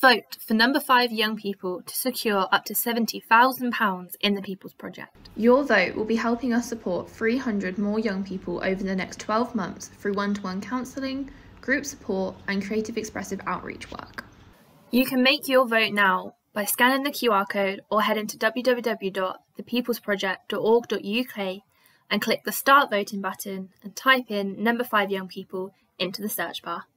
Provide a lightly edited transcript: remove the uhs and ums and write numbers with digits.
Vote for No5 young people to secure up to £70,000 in the People's Project. Your vote will be helping us support 300 more young people over the next 12 months through one-to-one counselling, group support and creative expressive outreach work. You can make your vote now by scanning the QR code or heading to www.thepeoplesproject.org.uk and click the Start Voting button and type in No5 young people into the search bar.